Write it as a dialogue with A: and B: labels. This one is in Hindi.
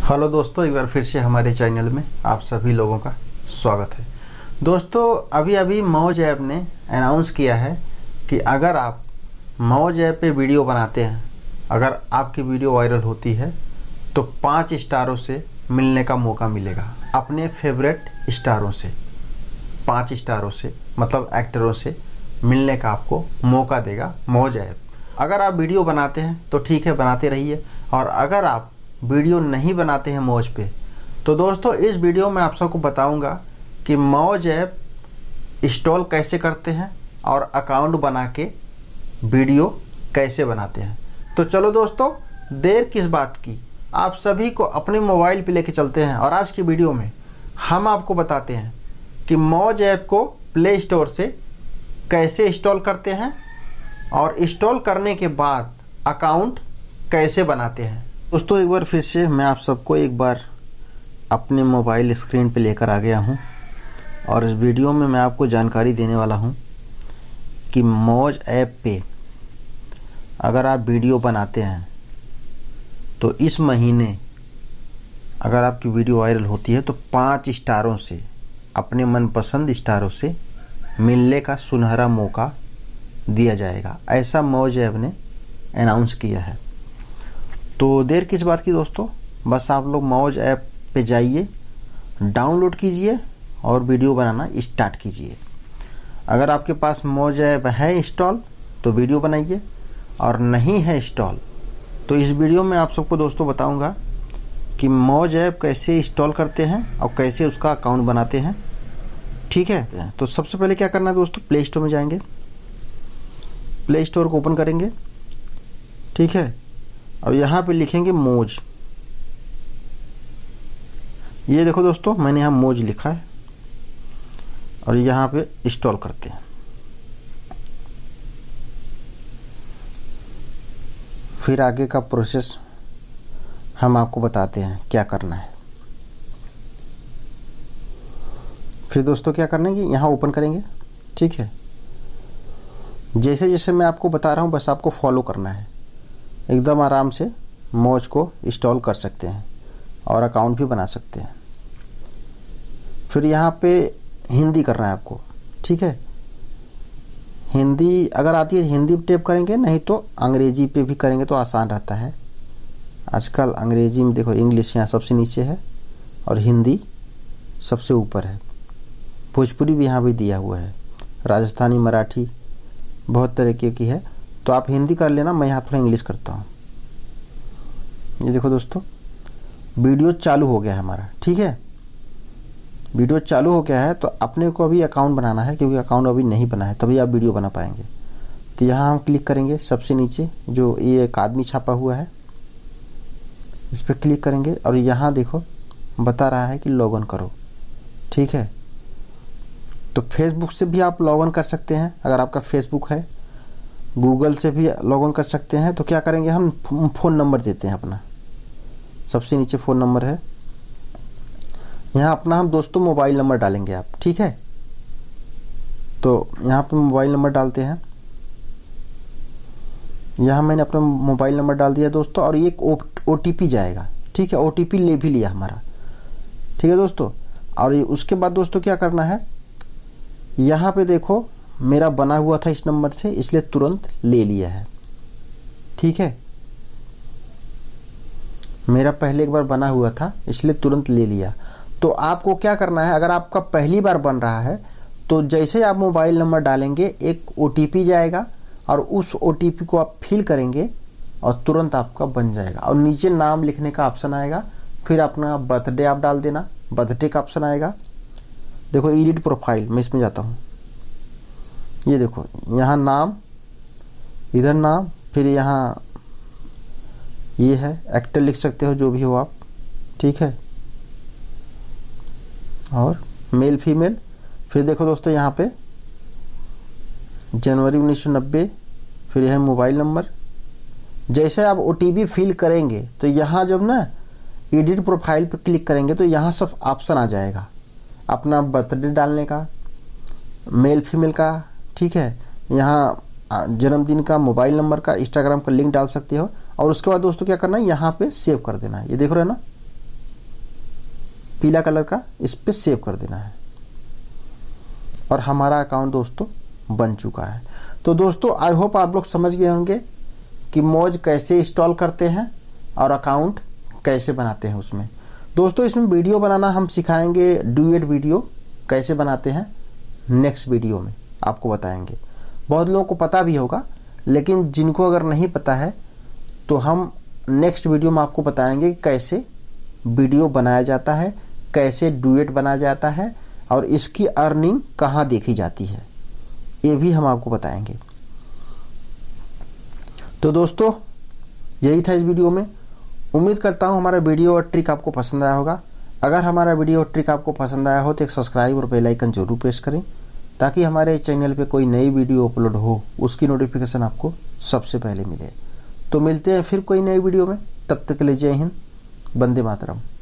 A: हेलो दोस्तों, एक बार फिर से हमारे चैनल में आप सभी लोगों का स्वागत है। दोस्तों, अभी अभी मौज ऐप ने अनाउंस किया है कि अगर आप मौज ऐप पे वीडियो बनाते हैं, अगर आपकी वीडियो वायरल होती है तो 5 स्टारों से मिलने का मौका मिलेगा। अपने फेवरेट स्टारों से 5 स्टारों से मतलब एक्टरों से मिलने का आपको मौका देगा मौज ऐप। अगर आप वीडियो बनाते हैं तो ठीक है, बनाते रहिए, और अगर आप वीडियो नहीं बनाते हैं मौज पे तो दोस्तों इस वीडियो में आप सबको बताऊंगा कि मौज ऐप इंस्टॉल कैसे करते हैं और अकाउंट बना के वीडियो कैसे बनाते हैं। तो चलो दोस्तों, देर किस बात की, आप सभी को अपने मोबाइल पे लेके चलते हैं और आज की वीडियो में हम आपको बताते हैं कि मौज ऐप को प्ले स्टोर से कैसे इंस्टॉल करते हैं और इंस्टॉल करने के बाद अकाउंट कैसे बनाते हैं। दोस्तों, एक बार फिर से मैं आप सबको एक बार अपने मोबाइल स्क्रीन पे लेकर आ गया हूं और इस वीडियो में मैं आपको जानकारी देने वाला हूं कि मौज ऐप पे अगर आप वीडियो बनाते हैं तो इस महीने अगर आपकी वीडियो वायरल होती है तो 5 स्टारों से, अपने मनपसंद स्टारों से मिलने का सुनहरा मौका दिया जाएगा। ऐसा मौज ऐप ने अनाउंस किया है। तो देर किस बात की दोस्तों, बस आप लोग मौज ऐप पे जाइए, डाउनलोड कीजिए और वीडियो बनाना स्टार्ट कीजिए। अगर आपके पास मौज ऐप है इंस्टॉल तो वीडियो बनाइए, और नहीं है इंस्टॉल तो इस वीडियो में आप सबको दोस्तों बताऊंगा कि मौज ऐप कैसे इंस्टॉल करते हैं और कैसे उसका अकाउंट बनाते हैं। ठीक है, तो सबसे पहले क्या करना है दोस्तों, प्ले स्टोर में जाएंगे, प्ले स्टोर को ओपन करेंगे। ठीक है, और यहाँ पे लिखेंगे मौज। ये देखो दोस्तों, मैंने यहाँ मौज लिखा है और यहाँ पे इंस्टॉल करते हैं। फिर आगे का प्रोसेस हम आपको बताते हैं क्या करना है। फिर दोस्तों क्या करना है कि यहाँ ओपन करेंगे। ठीक है, जैसे जैसे मैं आपको बता रहा हूँ बस आपको फॉलो करना है, एकदम आराम से मौज को इंस्टॉल कर सकते हैं और अकाउंट भी बना सकते हैं। फिर यहाँ पे हिंदी करना है आपको। ठीक है, हिंदी अगर आती है हिंदी पे टैप करेंगे, नहीं तो अंग्रेजी पे भी करेंगे तो आसान रहता है। आजकल अंग्रेजी में देखो, इंग्लिश यहाँ सबसे नीचे है और हिंदी सबसे ऊपर है। भोजपुरी भी यहाँ भी दिया हुआ है, राजस्थानी, मराठी, बहुत तरीके की है। तो आप हिंदी कर लेना, मैं यहाँ थोड़ा इंग्लिश करता हूँ। ये देखो दोस्तों, वीडियो चालू हो गया है हमारा। ठीक है, वीडियो चालू हो गया है तो अपने को अभी अकाउंट बनाना है, क्योंकि अकाउंट अभी नहीं बना है, तभी आप वीडियो बना पाएंगे। तो यहाँ हम क्लिक करेंगे, सबसे नीचे जो ये एक आदमी छापा हुआ है इस पर क्लिक करेंगे और यहाँ देखो बता रहा है कि लॉग इन करो। ठीक है, तो फेसबुक से भी आप लॉग इन कर सकते हैं अगर आपका फेसबुक है, गूगल से भी लॉग इन कर सकते हैं। तो क्या करेंगे, हम फ़ोन नंबर देते हैं अपना, सबसे नीचे फ़ोन नंबर है, यहाँ अपना हम दोस्तों मोबाइल नंबर डालेंगे आप। ठीक है, तो यहाँ पे मोबाइल नंबर डालते हैं। यहाँ मैंने अपना मोबाइल नंबर डाल दिया दोस्तों, और एक OTP जाएगा। ठीक है, OTP ले भी लिया हमारा। ठीक है दोस्तों, और उसके बाद दोस्तों क्या करना है, यहाँ पे देखो मेरा बना हुआ था इस नंबर से, इसलिए तुरंत ले लिया है। ठीक है, मेरा पहले एक बार बना हुआ था इसलिए तुरंत ले लिया। तो आपको क्या करना है, अगर आपका पहली बार बन रहा है तो जैसे आप मोबाइल नंबर डालेंगे एक OTP जाएगा और उस OTP को आप फिल करेंगे और तुरंत आपका बन जाएगा। और नीचे नाम लिखने का ऑप्शन आएगा, फिर अपना बर्थडे आप डाल देना, बर्थडे का ऑप्शन आएगा। देखो एडिट प्रोफाइल, मैं इसमें जाता हूँ। ये देखो यहाँ नाम, इधर नाम, फिर यहाँ ये है एक्टर लिख सकते हो, जो भी हो आप। ठीक है, और मेल फीमेल। फिर देखो दोस्तों यहाँ पे जनवरी 1990, फिर यह मोबाइल नंबर। जैसे आप OTP फिल करेंगे तो यहाँ जब ना एडिट प्रोफाइल पे क्लिक करेंगे तो यहाँ सब ऑप्शन आ जाएगा, अपना बर्थडे डालने का, मेल फीमेल का। ठीक है, यहाँ जन्मदिन का, मोबाइल नंबर का, इंस्टाग्राम का लिंक डाल सकते हो। और उसके बाद दोस्तों क्या करना है, यहाँ पे सेव कर देना है। ये देख रहे हो ना, पीला कलर का इस पर सेव कर देना है और हमारा अकाउंट दोस्तों बन चुका है। तो दोस्तों आई होप आप लोग समझ गए होंगे कि मौज कैसे इंस्टॉल करते हैं और अकाउंट कैसे बनाते हैं उसमें। दोस्तों इसमें वीडियो बनाना हम सिखाएंगे, ड्यूएट वीडियो कैसे बनाते हैं नेक्स्ट वीडियो में आपको बताएंगे। बहुत लोगों को पता भी होगा, लेकिन जिनको अगर नहीं पता है तो हम नेक्स्ट वीडियो में आपको बताएंगे कि कैसे वीडियो बनाया जाता है, कैसे ड्यूएट बनाया जाता है और इसकी अर्निंग कहाँ देखी जाती है, ये भी हम आपको बताएंगे। तो दोस्तों यही था इस वीडियो में। उम्मीद करता हूँ हमारा वीडियो और ट्रिक आपको पसंद आया होगा। अगर हमारा वीडियो और ट्रिक आपको पसंद आया हो तो एक सब्सक्राइब और बेल आइकन जरूर प्रेस करें, ताकि हमारे चैनल पे कोई नई वीडियो अपलोड हो उसकी नोटिफिकेशन आपको सबसे पहले मिले। तो मिलते हैं फिर कोई नई वीडियो में, तब तक के लिए जय हिंद, वंदे मातरम।